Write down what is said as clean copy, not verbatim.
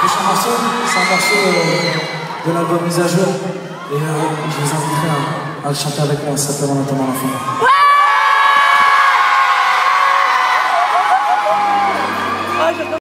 prochain morceau, c'est un morceau de l'album Mise à jour. Et je vous inviterai à le chanter avec moi, ça s'appelle En attendant la fin.